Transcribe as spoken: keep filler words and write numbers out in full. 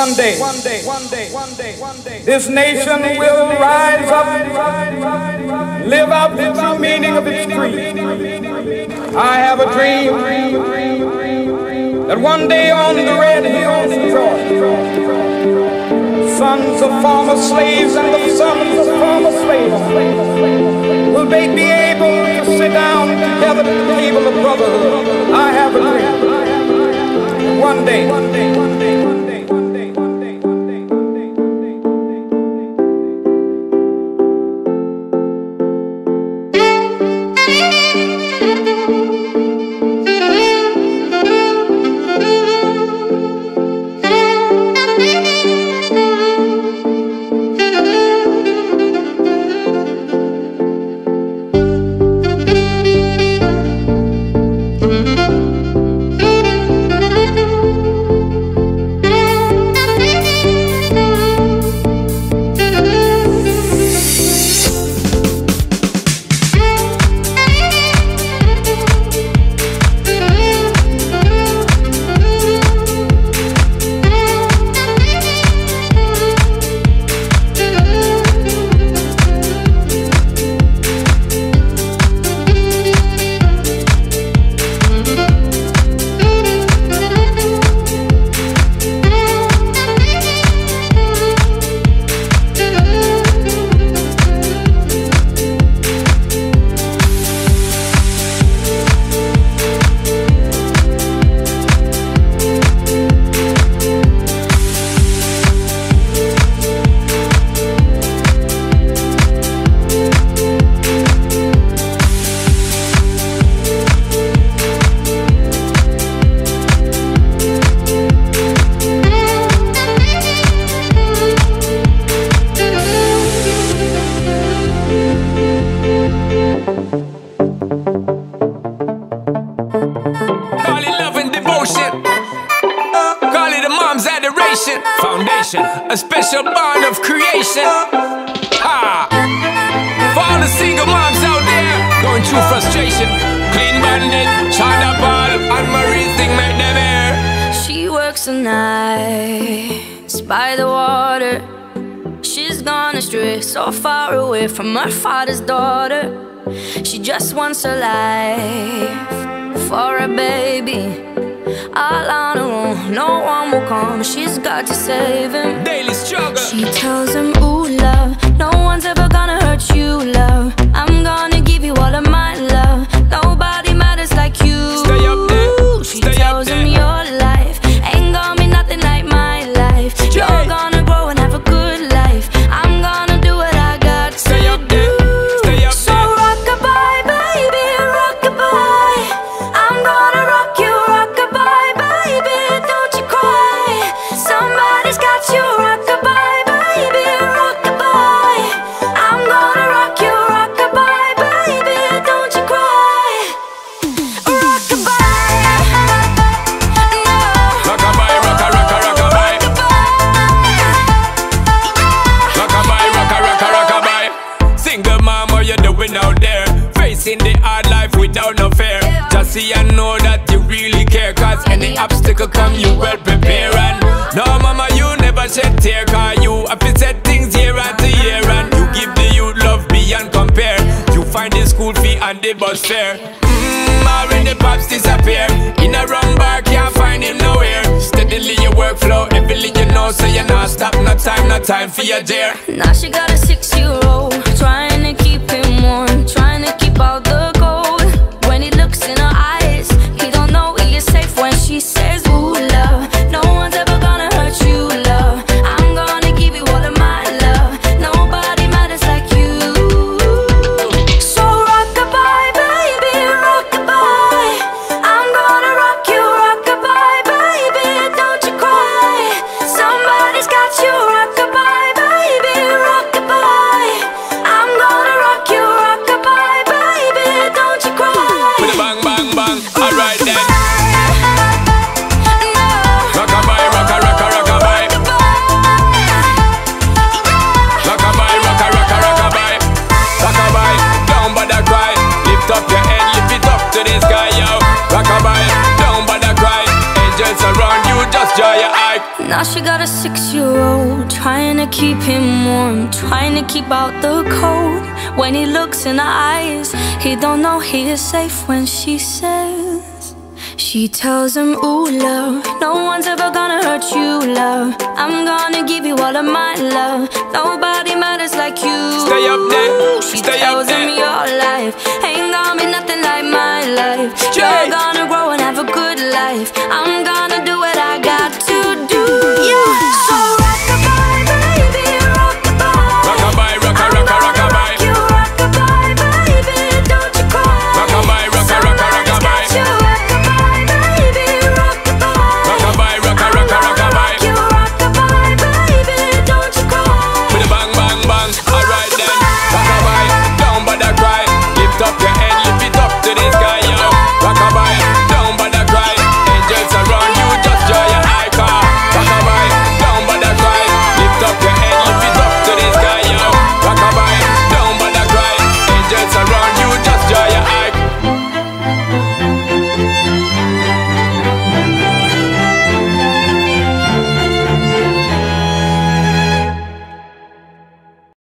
one day, one day, one day, one day, one day, this nation will rise up, live out the true meaning of its creed. I have a dream that one day on the red hills of Georgia, sons of former slaves and the sons of former slaves will they be able to sit down together at the table of brotherhood. I have a dream. One day, one day, one day, one day, one day, one day, one day, one day, foundation, a special bond of creation. Ha! For all the single moms out there going through frustration, Clean Bandit, China Ball, and Marie thing make them air. She works the nights by the water. She's gone astray, so far away from her father's daughter. She just wants a life for a baby. All on her own, no one will come. She's got to save him. Daily struggle. She tells him, ooh, love, no one's ever gonna hurt you, love. I'm gonna give you all of my love. Nobody matters like you. Stay up there. She Stay tells up him there. your life ain't gonna be nothing like my life. Yeah. You're gonna grow and have a good life. I'm gonna do what I got Stay to up there. do. Stay up So there. rock-a-bye, baby, rock-a-bye. I'm gonna rock you, rock-a-bye, baby, don't you cry. Somebody's got you, rock-a-bye, baby, rock-a-bye. I'm gonna rock you, rock-a-bye, baby, don't you cry. Rock-a-bye, no. Rock-a-bye, rocka, rocka, rock-a-bye. Rock-a-bye, rocka, rocka, rock-a-bye. Single mom, what you doing out there? Facing the hard life without no fear. Just see and know that you really care, cause any obstacle come you well prepare. And no mama, you never shed tear, cause you have to set things year after year. And you give the youth love beyond compare. You find the school fee and the bus fare. Mmm, when the pops disappear, in a wrong bar can't find him nowhere. Steadily your workflow, everything you know, so you not stop, no time, no time for your dear. Now she got a six-year-old, trying to keep him warm, trying to keep out the cold. When he looks in her eyes, he don't know he is safe when she says, ooh, love, no one's ever gonna hurt you, love. I'm gonna give you all of my love. Nobody matters like you. So rock-a-bye, baby, rock-a-bye. I'm gonna rock you, rock-a-bye, baby, don't you cry. Somebody's got you, rock-a-bye, baby, rock-a-bye. I'm gonna rock you, Now she got a six-year-old, trying to keep him warm, trying to keep out the cold. When he looks in her eyes, he don't know he is safe when she says, she tells him, ooh, love, no one's ever gonna hurt you, love. I'm gonna give you all of my love. Nobody matters like you. Stay up there, she stay tells up there. him your life ain't gonna be nothing like my life. You're gonna grow and have a good life. I'm